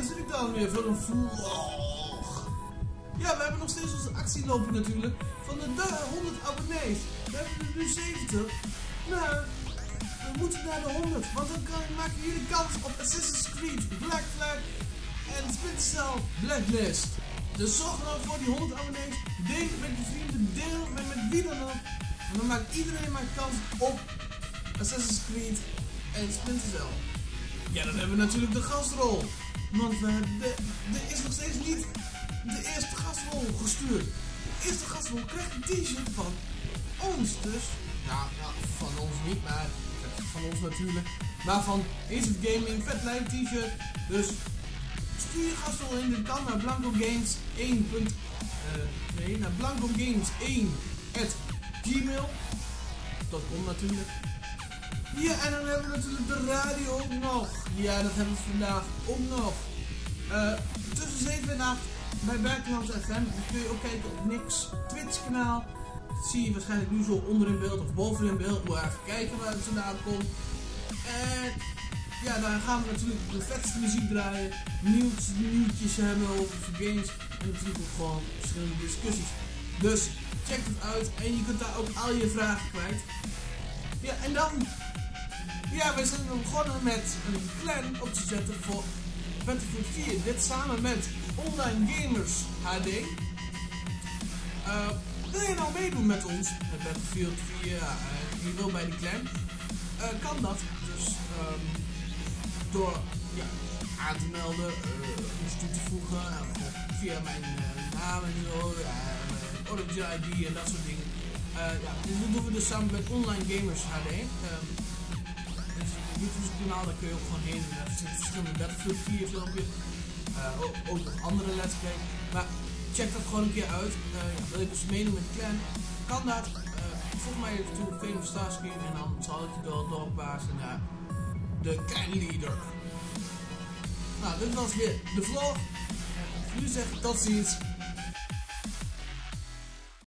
daar zit ik dan weer voor een vlog. Ja, we hebben nog steeds onze actie lopen natuurlijk. Van de 100 abonnees. We hebben er nu 70. Nou, we moeten naar de 100. Want dan maken jullie kans op Assassin's Creed, Black Flag en Splinter Cell Blacklist. Dus zorg nou voor die 100 abonnees. Deel het met je vrienden, deel het met wie dan ook. En dan maakt iedereen kans op Assassin's Creed en Splinter Cell. Ja, dan hebben we natuurlijk de gastrol. Want er is nog steeds niet de eerste gastrol gestuurd. De eerste gastrol krijgt een t-shirt van ons dus. Nou, van ons niet, maar van ons natuurlijk. Maar van Ace of Gaming, vet lijp t-shirt. Dus stuur je gastrol in, dit kan naar Blanco Games 1. Naar Blanco Games 1 @gmail.com natuurlijk. Ja, en dan hebben we natuurlijk de radio ook nog. Ja, dat hebben we vandaag ook nog. Tussen 7 en 8 bij Berkelands FM. Dan kun je ook kijken op Niks Twitch kanaal. Dat zie je waarschijnlijk nu zo onder in beeld of boven in beeld. Moet even kijken waar het vandaan komt. En ja, dan gaan we natuurlijk de vetste muziek draaien. Nieuwtjes hebben over games. En natuurlijk ook gewoon verschillende discussies. Dus check het uit en je kunt daar ook al je vragen kwijt. Ja, en dan... Ja, we zijn begonnen met een clan op te zetten voor Battlefield 4. Dit samen met Online Gamers HD. Wil je nou meedoen met ons, met Battlefield 4, je wil bij de clan, kan dat. Dus door aan te melden, ons toe te voegen, via mijn naam en zo, mijn Origin ID en dat soort dingen. Dit doen we dus samen met Online Gamers HD. YouTube kanaal, daar kun je ook gewoon heen. Er zitten verschillende Battlefield 4 filmpjes. Ook nog andere let's play. Maar check dat gewoon een keer uit. Wil je dus meedoen met de clan? Kan dat. Volg mij even toe op Famous Starscreen en dan zal ik je doorpassen naar de clan leader. Nou, dit was weer de vlog. En nu zeg ik tot ziens.